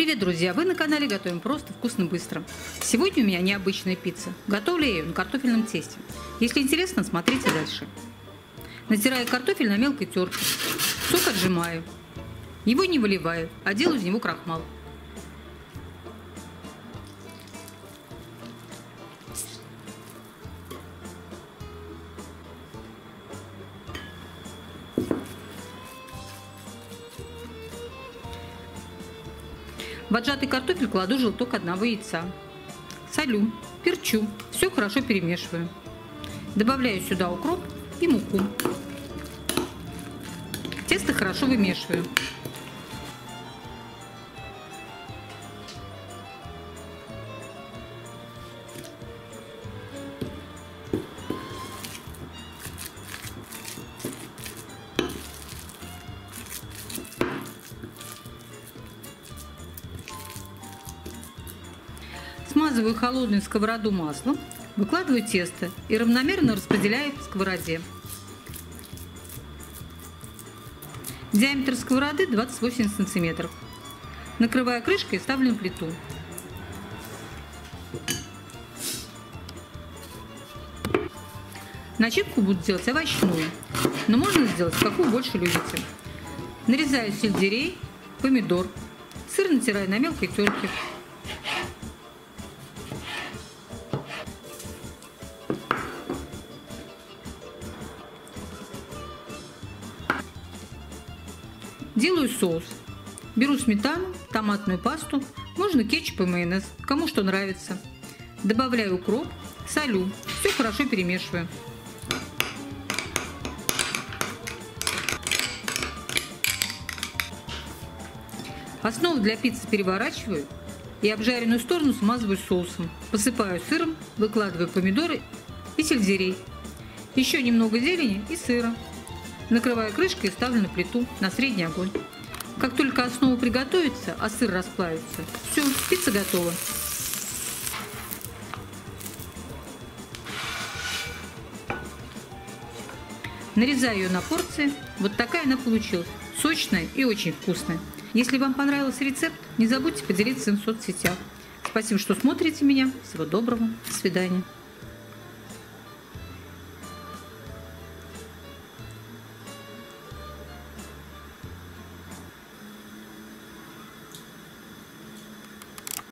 Привет, друзья! Вы на канале Готовим просто, вкусно, быстро. Сегодня у меня необычная пицца. Готовлю я ее на картофельном тесте. Если интересно, смотрите дальше. Натираю картофель на мелкой терке. Сок отжимаю. Его не выливаю, а делаю из него крахмал. В отжатый картофель кладу желток одного яйца. Солю, перчу, все хорошо перемешиваю. Добавляю сюда укроп и муку. Тесто хорошо вымешиваю. Смазываю холодную сковороду маслом, выкладываю тесто и равномерно распределяю по сковороде. Диаметр сковороды 28 см. Накрываю крышкой и ставлю на плиту. Начинку буду делать овощную, но можно сделать какую больше любите. Нарезаю сельдерей, помидор, сыр натираю на мелкой терке. Делаю соус. Беру сметану, томатную пасту, можно кетчуп и майонез, кому что нравится. Добавляю укроп, солю, все хорошо перемешиваю. Основу для пиццы переворачиваю и обжаренную сторону смазываю соусом. Посыпаю сыром, выкладываю помидоры и сельдерей. Еще немного зелени и сыра. Накрываю крышкой и ставлю на плиту на средний огонь. Как только основа приготовится, а сыр расплавится, все, пицца готова. Нарезаю ее на порции. Вот такая она получилась. Сочная и очень вкусная. Если вам понравился рецепт, не забудьте поделиться им в соцсетях. Спасибо, что смотрите меня. Всего доброго. До свидания.